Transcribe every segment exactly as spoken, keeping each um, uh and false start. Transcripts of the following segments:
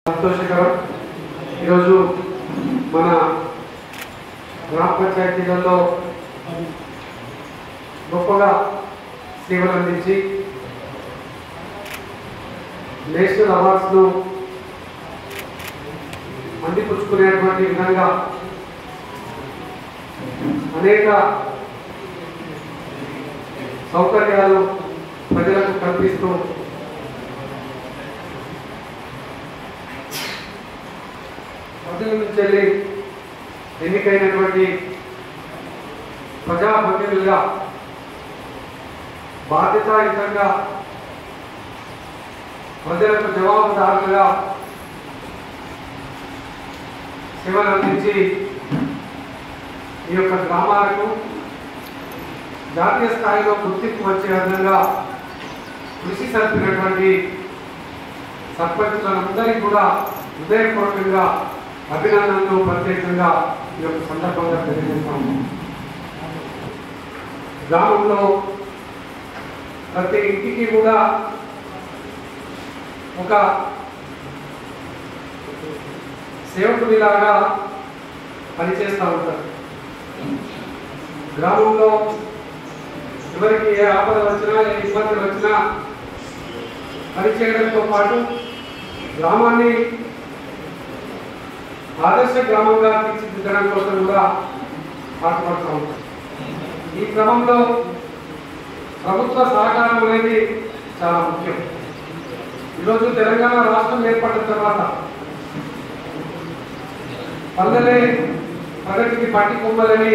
సంతోషకరం ఈరోజు మన గ్రామ పంచాయతీలలో గొప్పగా సేవలు అందించి నేషనల్ అవార్డ్స్ను అందిపుచ్చుకునేటువంటి విధంగా అనేక సౌకర్యాలు ప్రజలకు కల్పిస్తూ ప్రజల నుంచి వెళ్ళి ఎన్నికైనటువంటి ప్రజాప్రతినిధులుగా బాధ్యతాయుతంగా ప్రజలకు జవాబుదారులుగా సేవలు అందించి ఈ యొక్క గ్రామాలకు జాతీయ స్థాయిలో గుర్తింపు వచ్చే విధంగా కృషి సరిపినటువంటి సర్పంచులందరికీ కూడా హృదయపూర్వకంగా అభినందనలు ప్రత్యేకంగా ఈ యొక్క సందర్భంగా తెలియజేస్తాము. గ్రామంలో ప్రతి ఇంటికి కూడా ఒక సేవకుడిలాగా పనిచేస్తూ ఉంటారు. గ్రామంలో ఎవరికి ఏ ఆపద వచ్చినా ఏ ఇబ్బందులు వచ్చినా పనిచేయడంతో పాటు గ్రామాన్ని ఆదర్శ గ్రామంగా తీర్చిదిద్దడం కోసం కూడా పాటుపడుతూ ఉంటారు. ఈ క్రమంలో ప్రభుత్వ సహకారం అనేది చాలా ముఖ్యం. ఈరోజు తెలంగాణ రాష్ట్రం ఏర్పడిన తర్వాత పల్లెలే ప్రగతికి పట్టి కొమ్మలని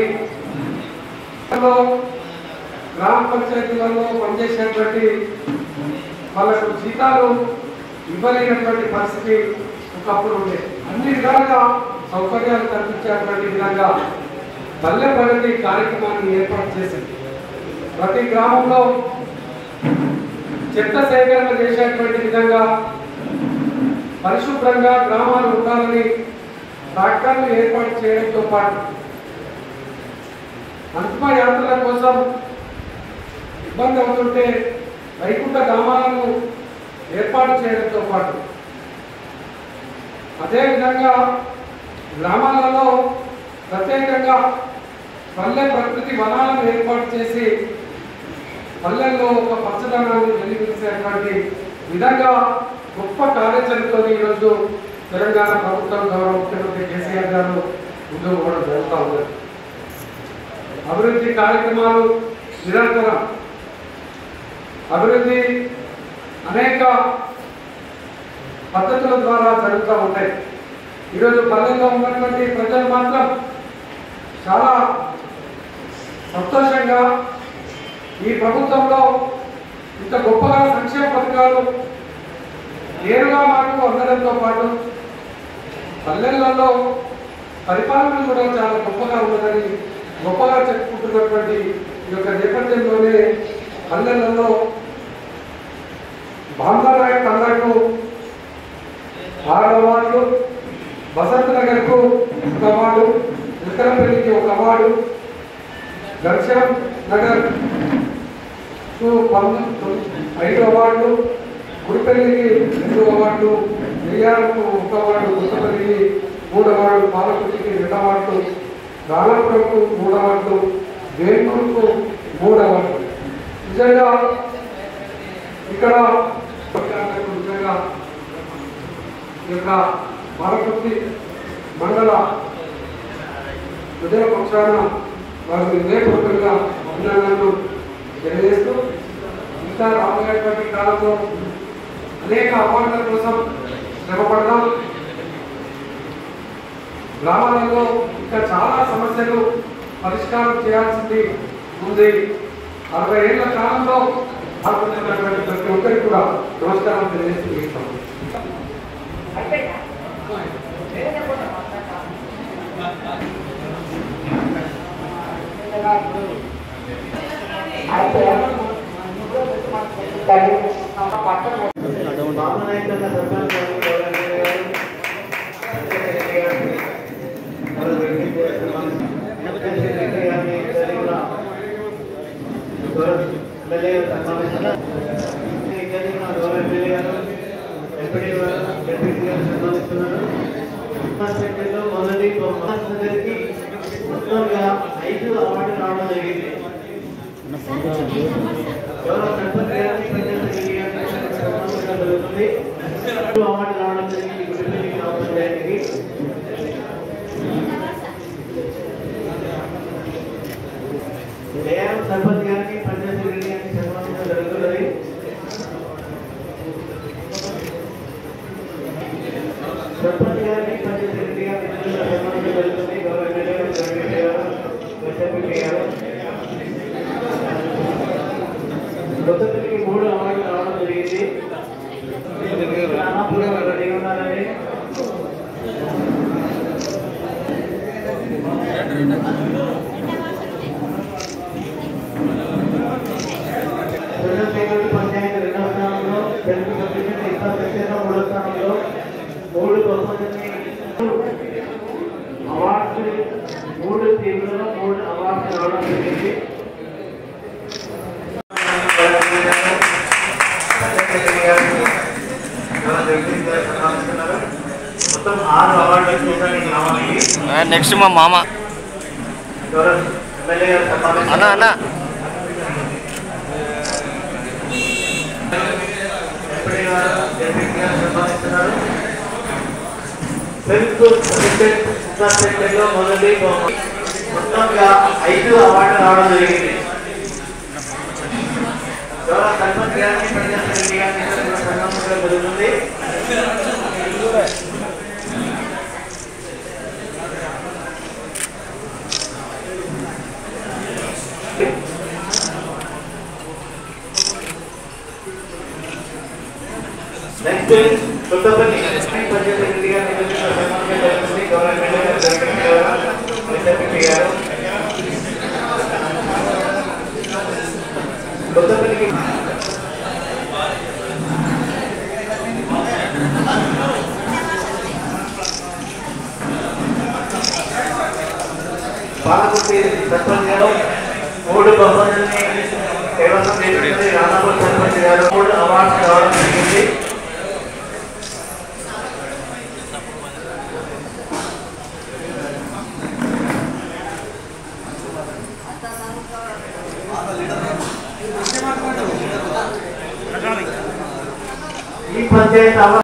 గ్రామ పంచాయతీలలో పనిచేసేటువంటి వాళ్ళకు జీతాలు ఇవ్వలేనటువంటి పరిస్థితి ఒకప్పుడు ఉండే. అన్ని విధాలుగా సౌకర్యాలు కల్పించేటువంటి విధంగా పల్లె ప్రగతి కార్యక్రమాన్ని ఏర్పాటు చేసింది. ప్రతి గ్రామంలో చెత్త సేకరణ చేసేటువంటి విధంగా పరిశుభ్రంగా గ్రామాలు ఉండాలని ట్రాక్టర్లు ఏర్పాటు చేయడంతో పాటు అంతిమ యాత్రల కోసం ఇబ్బంది అవుతుంటే వైకుంఠ గ్రామాలను ఏర్పాటు చేయడంతో పాటు అదేవిధంగా గ్రామాలలో ప్రత్యేకంగా పల్లె ప్రకృతి వనాలను ఏర్పాటు చేసి పల్లెల్లో ఒక పచ్చదనాన్ని వెలిగించేటువంటి విధంగా గొప్ప కార్యాచరణతో ఈరోజు తెలంగాణ ప్రభుత్వం గౌరవ ముఖ్యమంత్రి కేసీఆర్ గారు ముందుకు కూడా జరుగుతూ ఉన్నారు. అభివృద్ధి కార్యక్రమాలు నిరంతరం అభివృద్ధి అనేక పద్ధతుల ద్వారా జరుగుతూ ఉంటాయి. ఈరోజు పల్లెల్లో ఉన్నటువంటి ప్రజలు మాత్రం చాలా సంతోషంగా ఈ ప్రభుత్వంలో ఇంత గొప్పగా సంక్షేమ పథకాలు నేరుగా మాకు అందడంతో పాటు పల్లెలలో పరిపాలన కూడా చాలా గొప్పగా ఉన్నదని గొప్పగా చెప్పుకుంటున్నటువంటి ఈ యొక్క నేపథ్యంలోనే పల్లెలలో బాంబారాయ్ తండాకు ఆరు అవార్డులు, బసంత్ నగర్కు ఒక అవార్డు, ఉత్తరపల్లికి ఒక అవార్డు, దర్శనం నగర్ ఐదు అవార్డులు, గుడిపల్లికి రెండు అవార్డులు, నెయ్యాలకు ఒక అవార్డు, కొత్తపల్లికి మూడు అవార్డులు, పాలకుర్తికి రెండు అవార్డులు, రాణాపురంకు మూడు అవార్డులు, వేణూరుకు మూడు అవార్డులు. నిజంగా ఇక్కడ నిజంగా ఈ యొక్క పాలకుర్తి మండల ప్రజల పక్షాన వారికి హృదయపూర్వకంగా అభినందనలు తెలియజేస్తూ ఇంకా రాబోయేటువంటి కాలంలో అనేక అవార్డుల కోసం శ్రమపడదాం. గ్రామాలలో ఇంకా చాలా సమస్యలు పరిష్కారం చేయాల్సింది ఉంది. అరవై ఏళ్ల కాలంలో పాల్గొన్నటువంటి ప్రతి ఒక్కరికి కూడా నమస్కారం తెలియజేస్తూ गौरव మొదటి బొమ్మకి మొత్తంగా ఐదు అవార్డు రావడం జరిగింది. గౌరవ సర్పంచ్ గారికి జరుగుతుంది. అవార్డు రావడం జరిగింది గుడిపల్లి గ్రామ పంచాయతీకి. ఏఆర్ సర్పంచ్ గారికి పంచాయతీ గారికి సన్మానించడం జరుగుతున్నది. సర్పంచ్ గారికి పంచాయతీ గారికి సన్మానించడం జరుగుతుంది. గౌరవ ఎమ్మెల్యే గారు మొత్తానికి మూడు అవార్డులు రావడం జరిగింది. రెడీ ఉన్నారండి. పంచాయతీ రెండవ స్థానంలో, తెలుగు కమిషన్ ఇతర మూడో స్థానంలో మూడు బహుమతుల్ని అవార్డు మూడు టీంలలో మూడు అవార్డులు రావడం జరిగింది. మొత్తం ఆరు అవార్డులు చూడడానికి రావాలి. నెక్స్ట్ మా మామ ఎమ్మెల్యే గారు అన్న అన్న సంపాదిస్తున్నారు. మొదటి మొత్తంగా ఐదు అవార్డు రావడం జరిగింది. గౌరవ సర్పంచ్ గారిని పంచాయతీ గారిని సన్మానించడం జరుగుతుంది. నెక్స్ట్ కొత్తపల్లి పంచాయతీ గారిని సన్మానించడం జరుగుతుంది. గౌరవ ఎమ్మెల్యే గారు గారు కొత్తపల్లికి పాలకుర్తి సర్పంచ్ గారు మూడు బహుమతుల్ని కైవసం చేసుకుని రానాపూర్ సర్పంచ్ గారు మూడు అవార్డు రావడం జరిగింది. ఈ పంచాయతీ